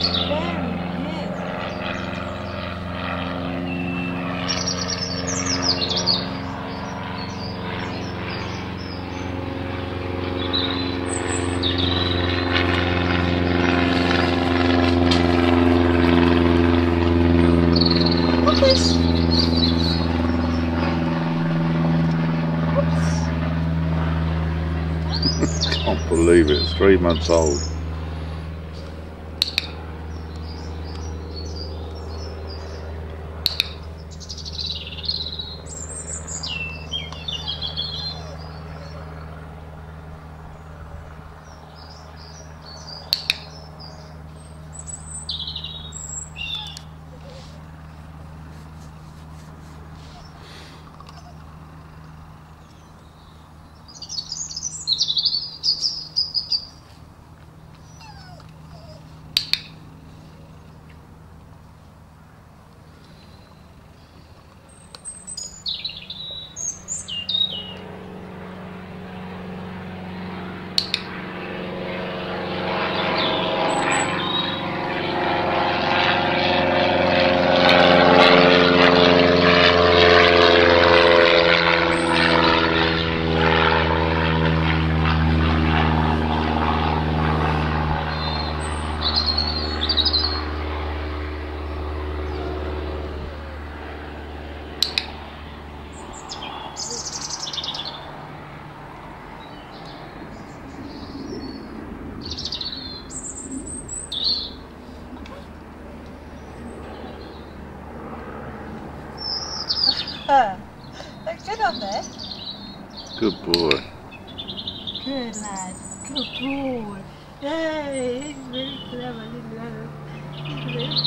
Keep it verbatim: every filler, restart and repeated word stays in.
Can't believe it, it's three months old. Uh, look good on there. Good boy. Good lad. Good boy. Hey, he's very clever, little lad. He's very